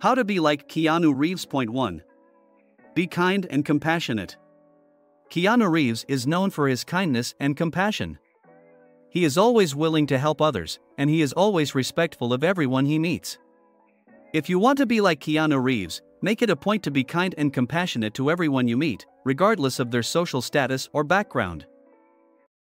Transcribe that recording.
How to be like Keanu Reeves. Point 1. Be kind and compassionate. Keanu Reeves is known for his kindness and compassion. He is always willing to help others, and he is always respectful of everyone he meets. If you want to be like Keanu Reeves, make it a point to be kind and compassionate to everyone you meet, regardless of their social status or background.